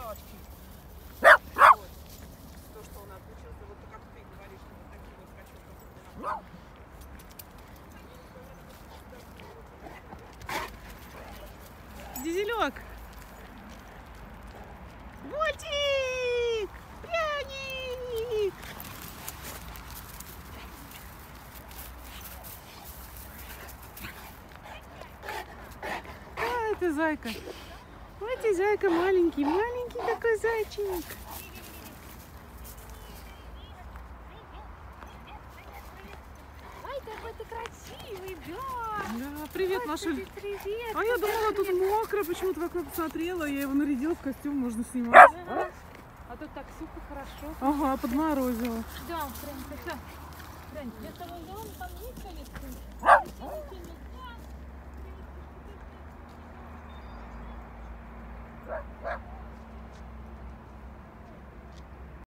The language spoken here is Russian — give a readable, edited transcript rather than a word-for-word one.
То, что он отучился, вот как ты говоришь, что вот такие вот скачки. Дизелек! Вольтик! Пряник! А, это зайка. Вот и зайка маленький, маленький такой зайчик. Ай, какой ты красивый, да! Да, привет, Машуль. Привет! А я думала, тут мокро, почему-то как посмотрела, я его нарядила в костюм, можно снимать. Ага. А тут так сухо, хорошо. Ага, подморозила. Да, прям, ты что? Прям, я с тобой дома, там есть, конечно.